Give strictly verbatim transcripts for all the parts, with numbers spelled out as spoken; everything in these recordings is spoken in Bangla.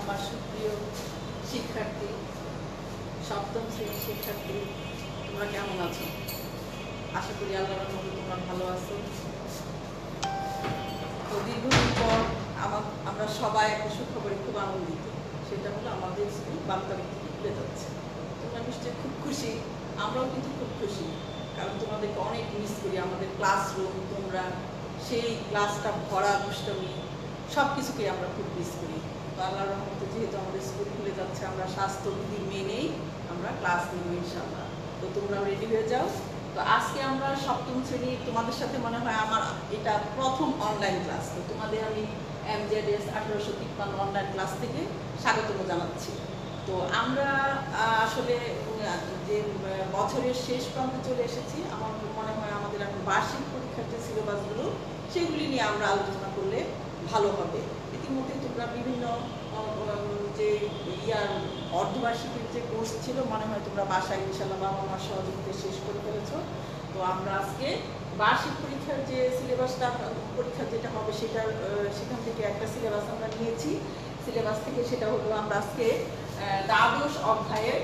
আমার সুপ্রিয় শিক্ষার্থী, সপ্তম শ্রেণীর শিক্ষার্থী, তোমরা কেমন আছো? আশা করি আল্লাহর রহমতে তোমরা ভালো আছো। তো দীর্ঘদিন পর আমার আমরা সবাই একটা সুখবরে খুব আনন্দিত, সেটা হলো আমাদের স্কুল বাংলা ভিত্তিক খুলে যাচ্ছে। তোমরা নিশ্চয়ই খুব খুশি, আমরাও কিন্তু খুব খুশি, কারণ তোমাদেরকে অনেক মিস করি। আমাদের ক্লাসরুম, তোমরা সেই ক্লাসটা ভরা দুষ্টমি সব কিছুকে আমরা খুব মিস করি। তো আল্লাহর রহমতে যেহেতু আমাদের স্কুল খুলে যাচ্ছে, আমরা স্বাস্থ্যবিধি মেনেই আমরা ক্লাস নেব ইনশাআল্লাহ। তো তোমরাও রেডি হয়ে যাও। তো আজকে আমরা সপ্তম শ্রেণী, তোমাদের সাথে মনে হয় আমার এটা প্রথম অনলাইন ক্লাস। তো তোমাদের আমি এমজেডএস আঠারোশো তিপ্পান্ন অনলাইন ক্লাস থেকে স্বাগতম জানাচ্ছি। তো আমরা আসলে যে বছরের শেষ প্রান্তে চলে এসেছি, আমার মনে হয় আমাদের এখন বার্ষিক পরীক্ষার যে সিলেবাসগুলো সেগুলি নিয়ে আমরা আলোচনা করলে ভালো হবে। ইতিমধ্যে তোমরা বিভিন্ন যে ইয়ার অর্ধবার্ষিকীর যে কোর্স ছিল, মনে হয় তোমরা বাসায় ইনশাআল্লাহ বাবা মার সহযোগিতায় শেষ করে ফেলেছো। তো আমরা আজকে বার্ষিক পরীক্ষার যে সিলেবাসটা, পরীক্ষা যেটা হবে সেটার সেখান থেকে একটা সিলেবাস আমরা নিয়েছি। সিলেবাস থেকে সেটা হলো আমরা আজকে দ্বাদশ অধ্যায়ের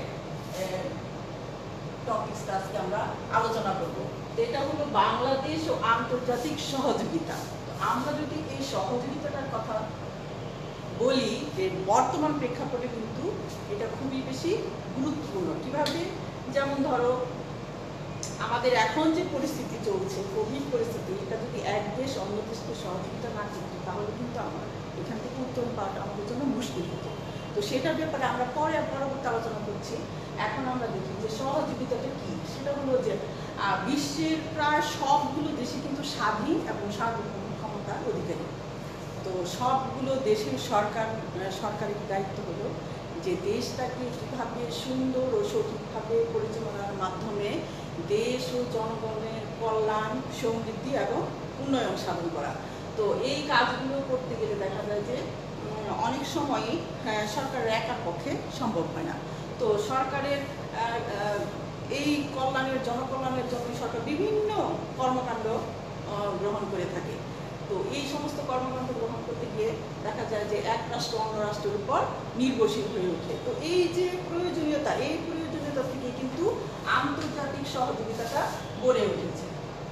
টপিকসটা আজকে আমরা আলোচনা করব। এটা হলো বাংলাদেশ ও আন্তর্জাতিক সহযোগিতা। আমরা যদি এই সহযোগিতাটার কথা বলি, যে বর্তমান প্রেক্ষাপটে কিন্তু এটা খুবই বেশি গুরুত্বপূর্ণ। কিভাবে? যেমন ধরো, আমাদের এখন যে পরিস্থিতি চলছে, কোভিড পরিস্থিতি, এটা যদি এক দেশ অন্য দেশকে সহযোগিতা না করতো, তাহলে কিন্তু আমার এখান থেকে উত্তরণ পাওয়াটা আমাদের জন্য মুশকিল হতো। তো সেটার ব্যাপারে আমরা পরে পরবর্তী আলোচনা করছি। এখন আমরা দেখি যে সহযোগিতাটা কি। সেটা হলো যে বিশ্বের প্রায় সবগুলো দেশে কিন্তু স্বাধীন এবং সার্বভৌম ক্ষমতার অধিকারী। তো সবগুলো দেশের সরকার সরকারি দায়িত্ব হলো যে দেশটাকে কীভাবে সুন্দর ও সঠিকভাবে পরিচালনার মাধ্যমে দেশ ও জনগণের কল্যাণ, সমৃদ্ধি এবং উন্নয়ন সাধন করা। তো এই কাজগুলো করতে গেলে দেখা যায় যে অনেক সময়ই সরকারের একার পক্ষে সম্ভব হয় না। তো সরকারের এই কল্যাণের, জনকল্যাণের জন্য সরকার বিভিন্ন কর্মকাণ্ড গ্রহণ করে থাকে। তো এই সমস্ত কর্মকাণ্ড গ্রহণ করতে গিয়ে দেখা যায় যে এক রাষ্ট্র অন্য রাষ্ট্রের উপর নির্ভরশীল হয়ে ওঠে। তো এই যে প্রয়োজনীয়তা, এই প্রয়োজনীয়তা থেকে কিন্তু আন্তর্জাতিক সহযোগিতাটা গড়ে উঠেছে।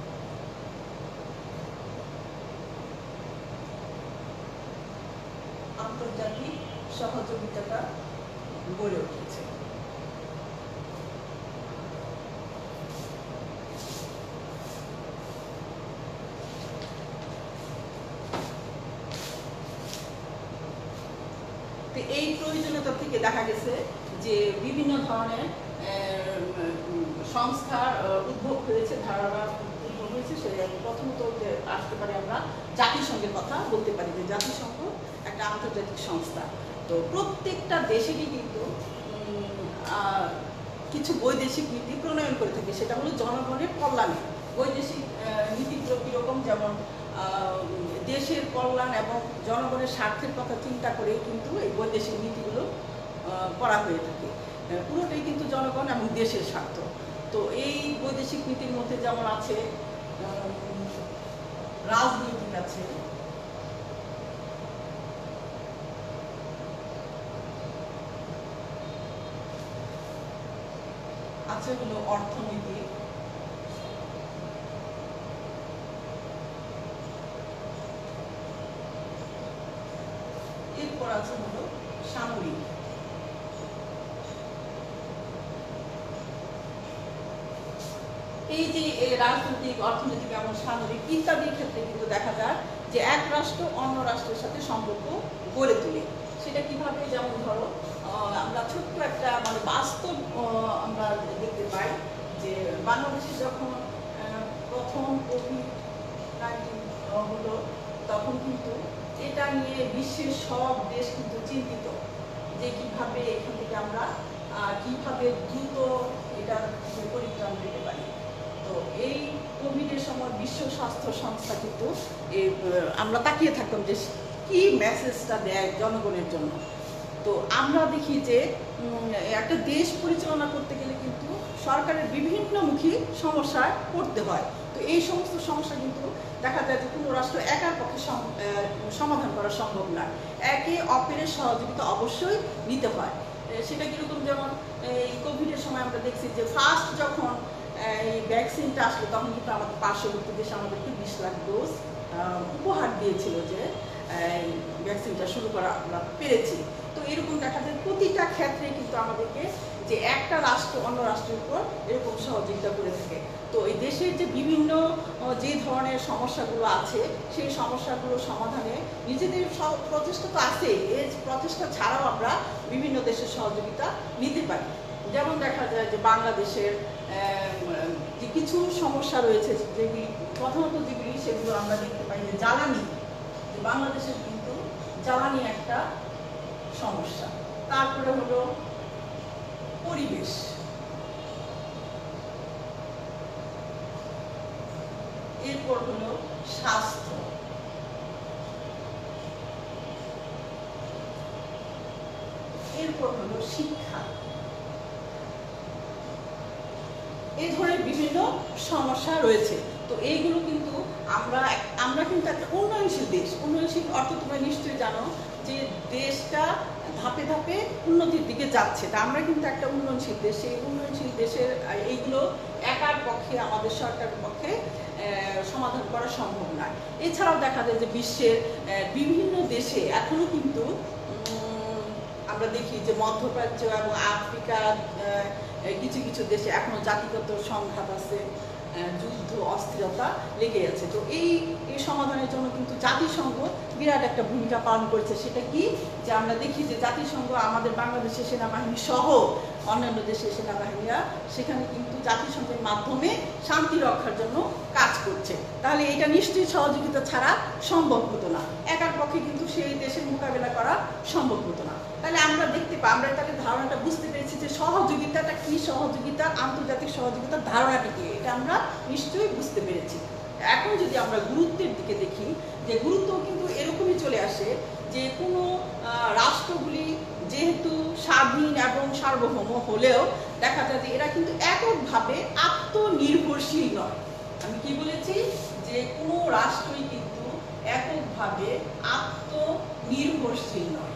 আন্তর্জাতিক সহযোগিতাটা গড়ে উঠেছে। এই প্রয়োজনীয়তা থেকে দেখা গেছে যে বিভিন্ন ধরনের সংস্থার উদ্ভব হয়েছে, ধারণা উদ্ভব হয়েছে। সে প্রথমত আসতে পারে আমরা জাতিসংঘের কথা বলতে পারি, যে জাতিসংঘ একটা আন্তর্জাতিক সংস্থা। তো প্রত্যেকটা দেশেরই কিন্তু কিছু বৈদেশিক নীতি প্রণয়ন করে থাকে, সেটা হলো জনগণের কল্যাণে। বৈদেশিক নীতিগুলো কীরকম? যেমন দেশের কল্যাণ এবং জনগণের স্বার্থের কথা চিন্তা করেই কিন্তু এই বৈদেশিক নীতিগুলো করা হয়ে থাকে। পুরোটাই কিন্তু জনগণ এবং দেশের স্বার্থ। তো এই বৈদেশিক নীতির মধ্যে যেমন আছে রাজনৈতিক, আছে আছে হলো অর্থনীতি, এরপর আছে হলো সামরিক। এই যে রাজনৈতিক, অর্থনৈতিক এবং সামরিক ইত্যাদির ক্ষেত্রে কিন্তু দেখা যায় যে এক রাষ্ট্র অন্য রাষ্ট্রের সাথে সম্পর্ক গড়ে তোলে। সেটা কিভাবে? যেমন ধরো, আমরা ছোট্ট একটা মানে বাস্তব আমরা দেখতে পাই যে বাংলাদেশে যখন প্রথম কোভিড নাইন্টিন হলো, তখন কিন্তু এটা নিয়ে বিশ্বের সব দেশ কিন্তু চিন্তিত যে কিভাবে এখান থেকে আমরা কিভাবে দ্রুত এটার পরিত্রাণ পেতে পারি। তো এই কোভিডের সময় বিশ্ব স্বাস্থ্য সংস্থা কিন্তু আমরা তাকিয়ে থাকতাম যে কি মেসেজটা দেয় জনগণের জন্য। তো আমরা দেখি যে একটা দেশ পরিচালনা করতে গেলে কিন্তু সরকারের বিভিন্নমুখী সমস্যায় পড়তে হয়। তো তো এই সমস্ত সমস্যা কিন্তু দেখা যায় যে কোনো রাষ্ট্র একার পক্ষে সমাধান করা সম্ভব না, একে অপরের সহযোগিতা অবশ্যই নিতে হয়। সেটা কীরকম, যেমন এই কোভিডের সময় আমরা দেখছি যে ফার্স্ট যখন এই ভ্যাকসিনটা আসলো তখন কিন্তু আমাদের পার্শ্ববর্তী দেশে আমাদেরকে বিশ লাখ ডোজ উপহার দিয়েছিল যে এই ভ্যাকসিনটা শুরু করা আমরা পেরেছি। তো এরকম দেখা যায় প্রতিটা ক্ষেত্রে কিন্তু আমাদেরকে যে একটা রাষ্ট্র অন্য রাষ্ট্রের উপর এরকম সহযোগিতা করে থাকে। তো এই দেশের যে বিভিন্ন যে ধরনের সমস্যাগুলো আছে সেই সমস্যাগুলো সমাধানে নিজেদের প্রচেষ্টা তো আছেই, এই প্রচেষ্টা ছাড়াও আমরা বিভিন্ন দেশের সহযোগিতা নিতে পারি। যেমন দেখা যায় যে বাংলাদেশের যে কিছু সমস্যা রয়েছে যেগুলি প্রথমত যেগুলি সেগুলো আমরা দেখতে পাই যে জ্বালানি, বাংলাদেশের কিন্তু জ্বালানি একটা সমস্যা। তারপরে হলো পরিবেশ, এরপর হলো স্বাস্থ্য, এরপর হলো শিক্ষা। এই ধরনের বিভিন্ন সমস্যা রয়েছে। তো এইগুলো কিন্তু আমরা আমরা কিন্তু একটা উন্নয়নশীল দেশ। উন্নয়নশীল অর্থ তোমরা নিশ্চয়ই জানো যে দেশটা ধাপে ধাপে উন্নতির দিকে যাচ্ছে। তা আমরা কিন্তু একটা উন্নয়নশীল দেশ। সেই উন্নয়নশীল দেশের এইগুলো একার পক্ষে আমাদের সরকারের পক্ষে সমাধান করা সম্ভব নয়। এছাড়াও দেখা যায় যে বিশ্বের বিভিন্ন দেশে এখনো কিন্তু আমরা দেখি যে মধ্যপ্রাচ্য এবং আফ্রিকার কিছু কিছু দেশে এখনো জাতিগত সংঘাত আছে, যুদ্ধ অস্থিরতা লেগে আছে। তো এই এই সমাধানের জন্য কিন্তু জাতিসংঘ বিরাট একটা ভূমিকা পালন করেছে। সেটা কি, যে আমরা দেখি যে জাতিসংঘ আমাদের বাংলাদেশের সেনাবাহিনী সহ অন্যান্য দেশের সেনাবাহিনীরা সেখানে কিন্তু জাতিসংঘের মাধ্যমে শান্তি রক্ষার জন্য কাজ করছে। তাহলে এটা নিশ্চয়ই সহযোগিতা ছাড়া সম্ভব হতো না, একার পক্ষে কিন্তু সেই দেশের মোকাবেলা করা সম্ভব হতো না। তাহলে আমরা দেখতে পাই, আমরা তাহলে ধারণাটা বুঝতে পেরেছি যে সহযোগিতাটা কি, সহযোগিতা আন্তর্জাতিক সহযোগিতার ধারণাটা কি, এটা আমরা নিশ্চয়ই বুঝতে পেরেছি। এখন যদি আমরা গুরুত্বের দিকে দেখি, যে গুরুত্ব কিন্তু এরকমই চলে আসে যে কোনো রাষ্ট্রগুলি যেহেতু স্বাধীন এবং সার্বভৌম হলেও দেখা যায় যে এরা কিন্তু এককভাবে আত্মনির্ভরশীল নয়। আমি কি বলেছি, যে কোনো রাষ্ট্রই কিন্তু এককভাবে আত্মনির্ভরশীল নয়,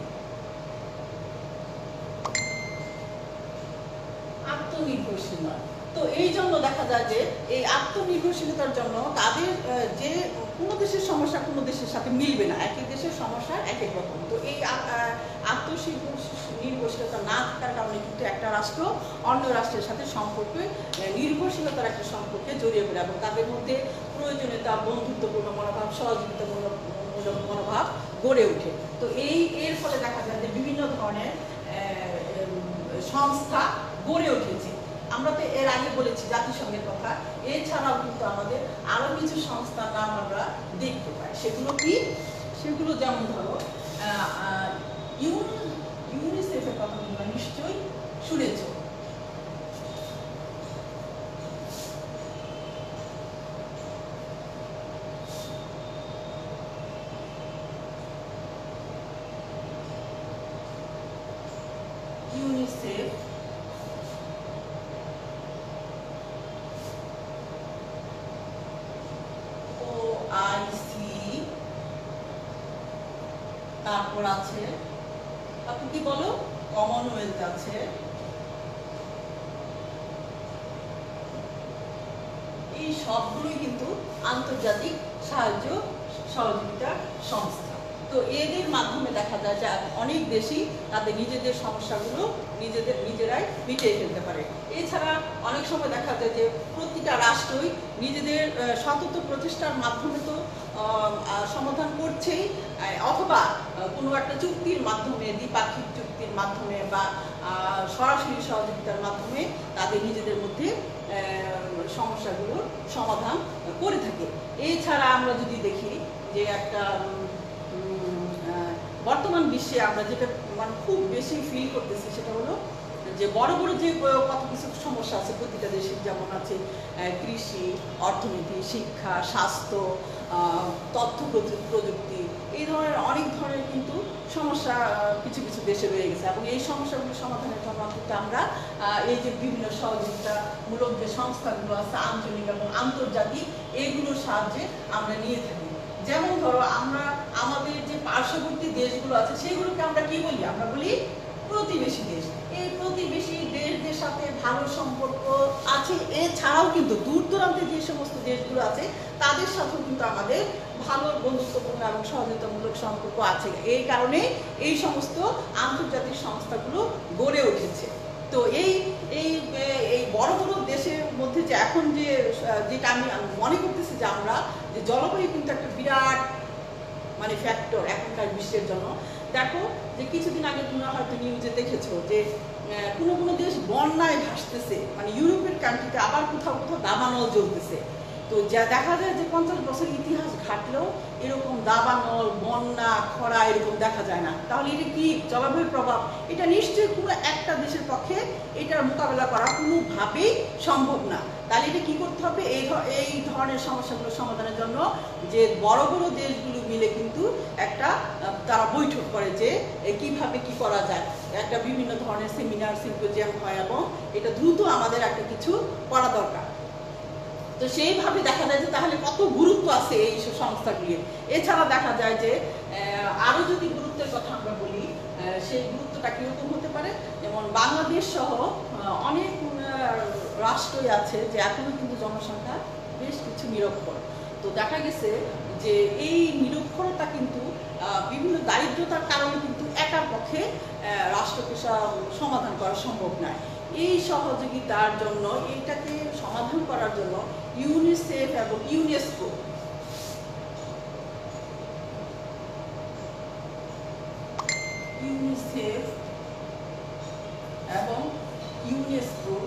আত্মনির্ভরশীল নয়। তো এই জন্য দেখা যায় যে এই আত্মনির্ভরশীলতার জন্য তাদের যে কোনো দেশের সমস্যা কোনো দেশের সাথে মিলবে না, এক এক দেশের সমস্যা এক এক রকম। তো এই আত্মনির্ভরশীলতা না থাকার কারণে কিন্তু একটা রাষ্ট্র অন্য রাষ্ট্রের সাথে সম্পর্কে নির্ভরশীলতার একটা সম্পর্কে জড়িয়ে পড়ে এবং তাদের মধ্যে প্রয়োজনীয়তা, বন্ধুত্বপূর্ণ মনোভাব, সহযোগিতামূলক মনোভাব গড়ে ওঠে। তো এই এর ফলে দেখা যায় যে বিভিন্ন ধরনের সংস্থা গড়ে উঠেছে। আমরা তো এর আগে বলেছি জাতিসংঘের কথা, এছাড়াও কিন্তু আমাদের আরো কিছু সংস্থার নাম আমরা দেখতে পাই। সেগুলো কি, সেগুলো যেমন ধরো ইউনিসেফের কথা তোমরা নিশ্চয়ই শুনেছ। ইউনিসেফ তারপর আছে, আপনি কি বলো, কমনওয়েলথ আছে, এই সবগুলোই কিন্তু আন্তর্জাতিক সাহায্য সহযোগিতার সংস্থা। তো এদের মাধ্যমে দেখা যায় যে অনেক দেশই তাদের নিজেদের সমস্যাগুলো নিজেদের নিজেরাই মিটিয়ে ফেলতে পারে। এছাড়া অনেক সময় দেখা যায় যে প্রতিটা রাষ্ট্রই নিজেদের সতত প্রচেষ্টার মাধ্যমে তো সমাধান করছেই, অথবা কোনো একটা চুক্তির মাধ্যমে, দ্বিপাক্ষিক চুক্তির মাধ্যমে বা সরাসরি সহযোগিতার মাধ্যমে তাদের নিজেদের মধ্যে সমস্যাগুলোর সমাধান করে থাকে। এছাড়া আমরা যদি দেখি যে একটা বর্তমান বিশ্বে আমরা যেটা মানে খুব বেশি ফিল করতেছি সেটা হলো যে বড় বড় যে কত কিছু সমস্যা আছে প্রতিটা দেশের, যেমন আছে কৃষি, অর্থনীতি, শিক্ষা, স্বাস্থ্য, তথ্য প্রযুক্তি, এই ধরনের অনেক ধরনের কিন্তু সমস্যা কিছু কিছু দেশে রয়ে গেছে এবং এই সমস্যাগুলো সমাধানের জন্য কিন্তু আমরা এই যে বিভিন্ন সহযোগিতামূলক যে সংস্থাগুলো আছে আঞ্চলিক এবং আন্তর্জাতিক এইগুলোর সাহায্যে আমরা নিয়ে থাকি। যেমন ধরো আমরা আমাদের যে পার্শ্ববর্তী দেশগুলো আছে সেগুলোকে আমরা কি বলি? আমরা বলি প্রতিবেশী দেশ। এই প্রতিবেশী দেশদের সাথে ভালো সম্পর্ক আছে, এছাড়াও কিন্তু দূর দূরান্তে যে সমস্ত দেশগুলো আছে তাদের সাথেও কিন্তু আমাদের ভালো বন্ধুত্বপূর্ণ এবং সহযোগিতামূলক সম্পর্ক আছে। এই কারণে এই সমস্ত আন্তর্জাতিক সংস্থাগুলো গড়ে উঠেছে। তো এই এই এই বড় বড় দেশের মধ্যে যে এখন যে যেটা আমি মনে করতেছি যে আমরা যে জলবায়ু কিন্তু একটা বিরাট মানে ফ্যাক্টর এখনকার বিশ্বের জন্য। দেখো যে কিছুদিন আগে তোমরা হয়তো নিউজে দেখেছো যে কোনো কোনো দেশ বন্যায় ভাসতেছে, মানে ইউরোপের কান্ট্রিতে, আবার কোথাও কোথাও দাবানল জ্বলতেছে। তো যা দেখা যায় যে পঞ্চাশ বছর ইতিহাস ঘাটলেও এরকম দাবানল, বন্যা, খরা এরকম দেখা যায় না। তাহলে এটা কি জলবায়ুর প্রভাব? এটা নিশ্চয়ই কোনো একটা দেশের পক্ষে এটার মোকাবেলা করা কোনোভাবেই সম্ভব না। তাহলে এটা কি করতে হবে? এই এই ধরনের সমস্যাগুলো সমাধানের জন্য যে বড় বড় দেশগুলো মিলে কিন্তু একটা তারা বৈঠক করে যে কিভাবে কি করা যায়, একটা বিভিন্ন ধরনের সেমিনার, সিম্পোজিয়াম হয় এবং এটা দ্রুত আমাদের একটা কিছু করা দরকার। তো সেইভাবে দেখা যায় যে তাহলে কত গুরুত্ব আছে এই সংস্থাগুলির। এছাড়া দেখা যায় যে আরো যদি গুরুত্বের কথা আমরা বলি, সেই গুরুত্বটা কিরকম হতে পারে? যেমন বাংলাদেশ সহ অনেক রাষ্ট্রই আছে যে এখনো কিন্তু জনসংখ্যা বেশ কিছু নিরক্ষর। তো দেখা গেছে যে এই নিরক্ষরতা কিন্তু বিভিন্ন দারিদ্রতার কারণে কিন্তু একার পক্ষে রাষ্ট্রকে সমাধান করা সম্ভব নয়। এই সহযোগিতার জন্য, এইটাকে সমাধান করার জন্য ইউনিসেফ এবং ইউনেস্কো ইউনিসেফ এবং ইউনেস্কো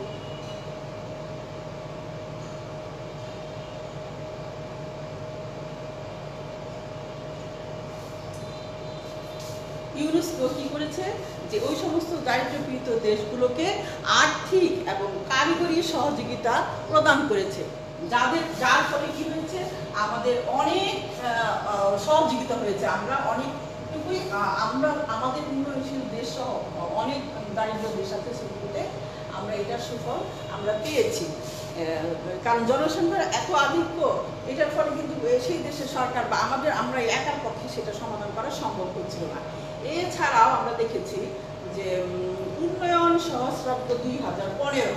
ইউনেস্কো কি করেছে যে ওই সমস্ত দারিদ্র্যপীড়িত দেশগুলোকে আর্থিক এবং কারিগরি সহযোগিতা প্রদান করেছে, যাদের যার ফলে কি হয়েছে আমাদের অনেক সহযোগিতা হয়েছে। আমরা অনেকটুকুই আমরা আমাদের উন্নয়নশীল দেশ সহ অনেক দারিদ্র দেশ আছে সেগুলোতে আমরা এটার সুফল আমরা পেয়েছি। কারণ জনসংখ্যার এত আধিক্য, এটার ফলে কিন্তু সেই দেশের সরকার বা আমাদের আমরা একার পক্ষে সেটা সমাধান করা সম্ভব হচ্ছিল না। এছাড়াও আমরা দেখেছি যে উন্নয়ন সহস্রাব্দ দুই হাজার পনেরো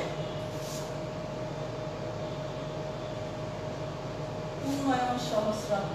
উন্নয়ন সহস্রাব্দ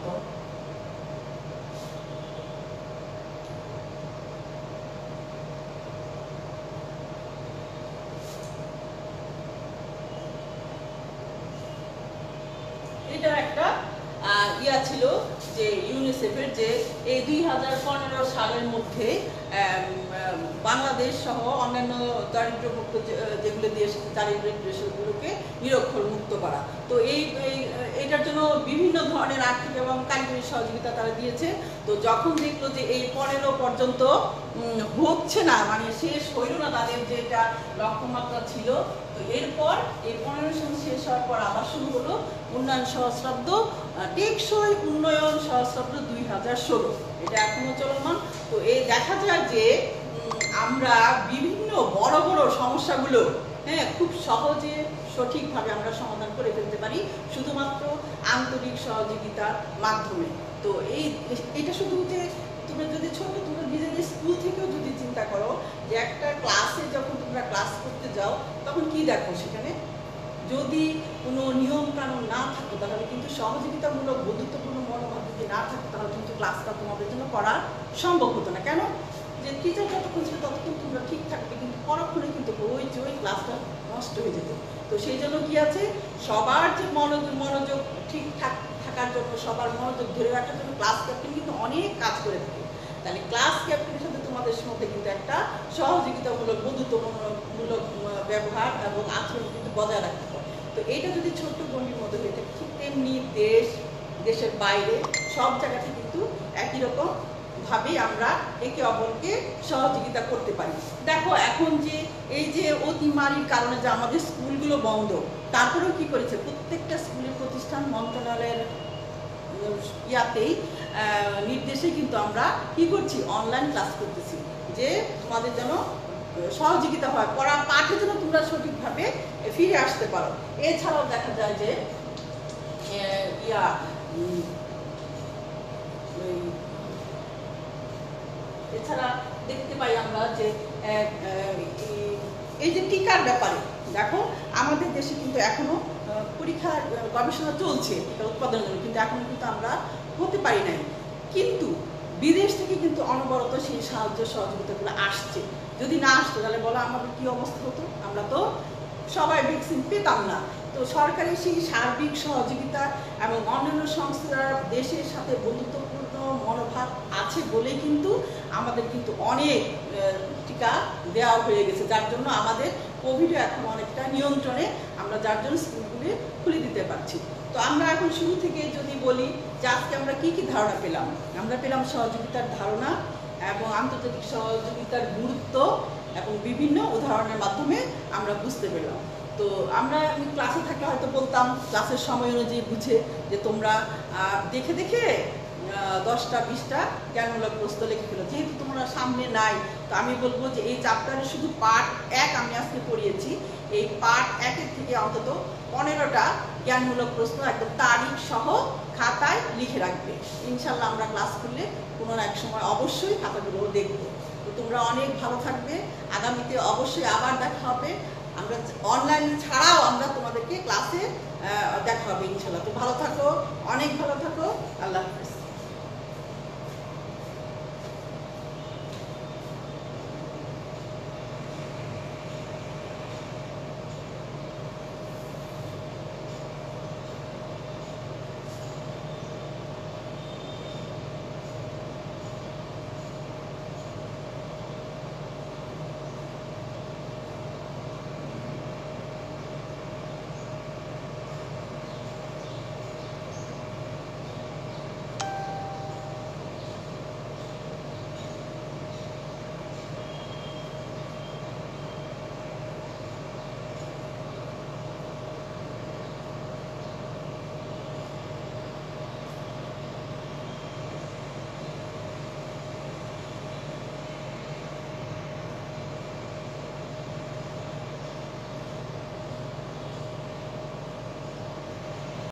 এটা একটা ইয়া ছিল যে ইউনিসেফের যে এই দুই হাজার পনেরো সালের মধ্যে বাংলাদেশ সহ অন্যান্য দারিদ্র্যমুক্ত যেগুলো দেশ দারিদ্র্যের দেশগুলোকে নিরক্ষর মুক্ত করা। তো এই এটার জন্য বিভিন্ন ধরনের আর্থিক এবং কারিগরি সহযোগিতা তারা দিয়েছে। তো যখন দেখলো যে এই পনেরো পর্যন্ত হচ্ছে না, মানে শেষ হইল না তাদের যেটা লক্ষ্যমাত্রা ছিল, তো এরপর এই পনেরো সাল শেষ হওয়ার পর আবার শুরু হলো উন্নয়ন সহস্রাব্দ টেকসই উন্নয়ন সহস্রাব্দ দুই হাজার ষোলো, এটা এখনো চলমান। তো এই দেখা যায় যে আমরা বিভিন্ন বড় বড় সমস্যাগুলো হ্যাঁ খুব সহজে সঠিকভাবে আমরা সমাধান করে ফেলতে পারি শুধুমাত্র আন্তরিক সহযোগিতার মাধ্যমে। তো এই এটা শুধু যে তোমরা যদি ছোট তোমরা নিজেদের স্কুল থেকেও যদি চিন্তা করো যে একটা ক্লাসে যখন তোমরা ক্লাস করতে যাও তখন কি দেখো, সেখানে যদি কোনো নিয়ম কানুন না থাকতো তাহলে কিন্তু সহযোগিতামূলক বন্ধুত্বপূর্ণ মনোভাব যদি না থাকতো তাহলে কিন্তু ক্লাসটা তোমাদের জন্য করা সম্ভব হতো না। কেন? যে টিচার যতক্ষণ ছিল ততক্ষণ তোমরা ঠিক থাকবে, কিন্তু পরক্ষণে কিন্তু ওই যে ওই ক্লাসটা নষ্ট হয়ে যেত। তো সেই জন্য কি আছে, সবার যে মনোযোগ মনোযোগ ঠিকঠাক থাকার জন্য, সবার মনোযোগ ধরে রাখার জন্য ক্লাস ক্যাপ্টেন কিন্তু অনেক কাজ করে থাকে। তাহলে ক্লাস ক্যাপ্টেনের সাথে তোমাদের মধ্যে কিন্তু একটা সহযোগিতামূলক বন্ধুত্বমূলক ব্যবহার এবং আচরণ কিন্তু বজায় রাখতে হয়। তো এটা যদি ছোট্ট গণ্ডির মধ্যে হয়ে থাকে, ঠিক তেমনি দেশ দেশের বাইরে সব জায়গাতে কিন্তু একই রকম ভাবেই আমরা একে অপরকে সহযোগিতা করতে পারি। দেখো এখন যে এই যে অতিমারির কারণে যে আমাদের স্কুলগুলো বন্ধ, তারপরেও কি করেছে প্রত্যেকটা স্কুলের প্রতিষ্ঠান মন্ত্রণালয়ের ইয়াতেই নির্দেশে কিন্তু আমরা কি করছি, অনলাইন ক্লাস করতেছি, যে তোমাদের যেন সহযোগিতা হয়, পড়া পাঠে যেন তোমরা সঠিকভাবে ফিরে আসতে পারো। এছাড়াও দেখা যায় যে ইয়া এছাড়া দেখতে পাই আমরা যে এই যে টিকার ব্যাপারে দেখো, আমাদের দেশে কিন্তু এখনো পরীক্ষা গবেষণা চলছে এটা উৎপাদনের জন্য, কিন্তু এখনো কিন্তু আমরা হতে পারি নাই। কিন্তু বিদেশ থেকে কিন্তু অনবরত সেই সাহায্য সহযোগিতাগুলো আসছে। যদি না আসতো তাহলে বলো আমাদের কি অবস্থা হতো, আমরা তো সবাই ভ্যাকসিন পেতাম না। তো সরকারি সেই সার্বিক সহযোগিতা এবং অন্যান্য সংস্থার দেশের সাথে বন্ধুত্বপূর্ণ মনোভাব আছে বলেই কিন্তু আমাদের কিন্তু অনেক টিকা দেওয়া হয়ে গেছে, যার জন্য আমাদের কোভিডও এখন অনেকটা নিয়ন্ত্রণে, আমরা যার জন্য স্কুলগুলি খুলে দিতে পারছি। তো আমরা এখন শুরু থেকে যদি বলি যে আজকে আমরা কি কি ধারণা পেলাম, আমরা পেলাম সহযোগিতার ধারণা এবং আন্তর্জাতিক সহযোগিতার গুরুত্ব এবং বিভিন্ন উদাহরণের মাধ্যমে আমরা বুঝতে পেলাম। তো আমরা ক্লাসে থাকলে হয়তো বলতাম ক্লাসের সময় অনুযায়ী বুঝে যে তোমরা দেখে দেখে দশটা বিশটা জ্ঞানমূলক প্রশ্ন লিখে ফেলো। যেহেতু তোমরা সামনে নাই, তো আমি বলবো যে এই চ্যাপ্টারে শুধু পার্ট এক আমি আজকে পড়িয়েছি, এই পার্ট একের থেকে অন্তত পনেরোটা জ্ঞানমূলক প্রশ্ন একদম তারিখ সহ খাতায় লিখে রাখবে। ইনশাল্লাহ আমরা ক্লাস করলে কোনো না এক সময় অবশ্যই খাতাগুলো দেখবো। তো তোমরা অনেক ভালো থাকবে, আগামীতে অবশ্যই আবার দেখা হবে। আমরা অনলাইন ছাড়াও আমরা তোমাদেরকে ক্লাসে দেখা হবে ইনশাল্লাহ। তো ভালো থাকো, অনেক ভালো থাকো।